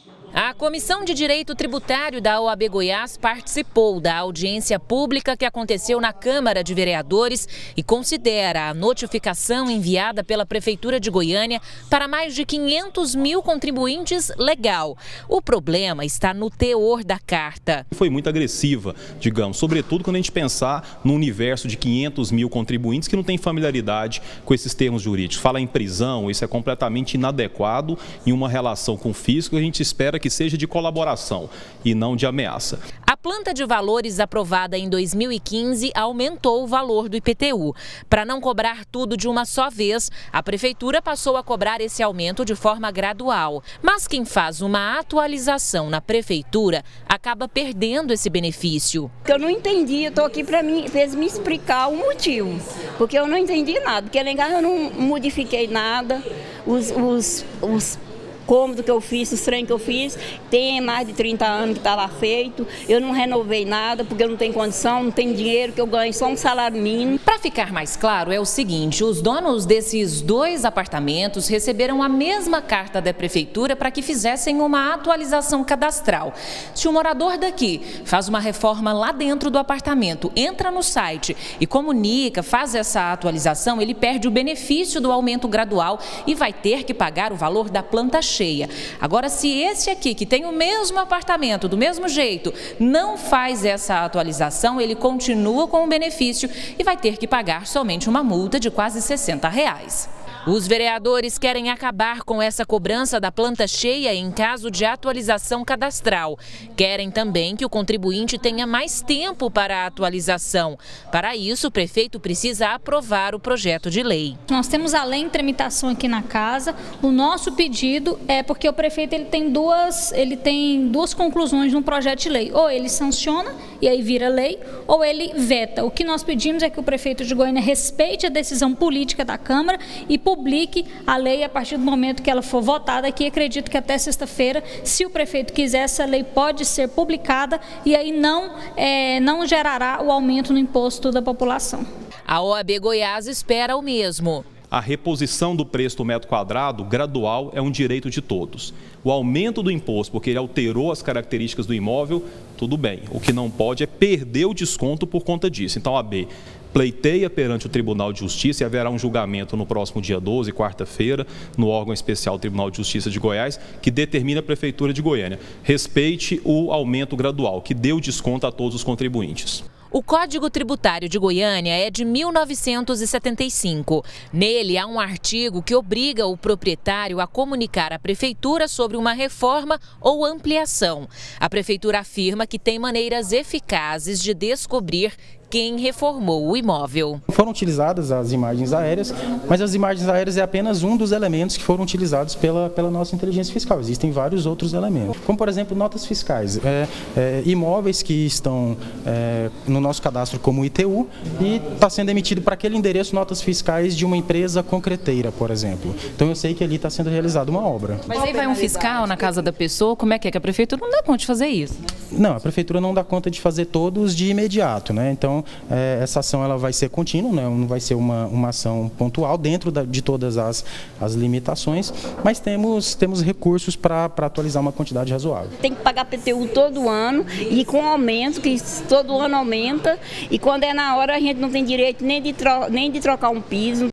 A Comissão de Direito Tributário da OAB Goiás participou da audiência pública que aconteceu na Câmara de Vereadores e considera a notificação enviada pela Prefeitura de Goiânia para mais de 500 mil contribuintes legal. O problema está no teor da carta. Foi muito agressiva, digamos, sobretudo quando a gente pensar no universo de 500 mil contribuintes que não têm familiaridade com esses termos jurídicos. Fala em prisão, isso é completamente inadequado em uma relação com o fisco, a gente espera que seja de colaboração e não de ameaça. A planta de valores aprovada em 2015 aumentou o valor do IPTU. Para não cobrar tudo de uma só vez, a Prefeitura passou a cobrar esse aumento de forma gradual. Mas quem faz uma atualização na Prefeitura acaba perdendo esse benefício. Eu não entendi, eu estou aqui para me explicar o motivo, porque eu não entendi nada, porque lá em casa eu não modifiquei nada, os cômodo que eu fiz, os trem que eu fiz, tem mais de 30 anos que está lá feito. Eu não renovei nada porque eu não tenho condição, não tenho dinheiro, que eu ganho só um salário mínimo. Para ficar mais claro, é o seguinte, os donos desses 2 apartamentos receberam a mesma carta da Prefeitura para que fizessem uma atualização cadastral. Se o morador daqui faz uma reforma lá dentro do apartamento, entra no site e comunica, faz essa atualização, ele perde o benefício do aumento gradual e vai ter que pagar o valor da planta cheia. Agora, se esse aqui, que tem o mesmo apartamento, do mesmo jeito, não faz essa atualização, ele continua com o benefício e vai ter que pagar somente uma multa de quase R$60. Os vereadores querem acabar com essa cobrança da planta cheia em caso de atualização cadastral. Querem também que o contribuinte tenha mais tempo para a atualização. Para isso, o prefeito precisa aprovar o projeto de lei. Nós temos a lei em tramitação aqui na casa. O nosso pedido é porque o prefeito ele tem duas conclusões no projeto de lei. Ou ele sanciona e aí vira lei, ou ele veta. O que nós pedimos é que o prefeito de Goiânia respeite a decisão política da Câmara e publique a lei a partir do momento que ela for votada aqui. Acredito que até sexta-feira, se o prefeito quiser, essa lei pode ser publicada e aí não gerará o aumento no imposto da população. A OAB Goiás espera o mesmo. A reposição do preço do metro quadrado gradual é um direito de todos. O aumento do imposto, porque ele alterou as características do imóvel, tudo bem. O que não pode é perder o desconto por conta disso. Então, a OAB pleiteia perante o Tribunal de Justiça e haverá um julgamento no próximo dia 12, quarta-feira, no órgão especial Tribunal de Justiça de Goiás, que determina a Prefeitura de Goiânia. Respeite o aumento gradual, que dê o desconto a todos os contribuintes. O Código Tributário de Goiânia é de 1975. Nele há um artigo que obriga o proprietário a comunicar à Prefeitura sobre uma reforma ou ampliação. A Prefeitura afirma que tem maneiras eficazes de descobrir quem reformou o imóvel. Foram utilizadas as imagens aéreas, mas as imagens aéreas é apenas um dos elementos que foram utilizados pela nossa inteligência fiscal. Existem vários outros elementos, como por exemplo notas fiscais, imóveis que estão no nosso cadastro como ITU e está sendo emitido para aquele endereço notas fiscais de uma empresa concreteira, por exemplo. Então eu sei que ali está sendo realizada uma obra. Mas aí vai um fiscal na casa da pessoa, como é que a Prefeitura não dá conta de fazer isso? Não, a Prefeitura não dá conta de fazer todos de imediato, né? Então essa ação ela vai ser contínua, né? Não vai ser uma ação pontual dentro de todas as limitações, mas temos recursos para atualizar uma quantidade razoável. Tem que pagar PTU todo ano e com aumento, que todo ano aumenta, e quando é na hora a gente não tem direito nem de trocar um piso.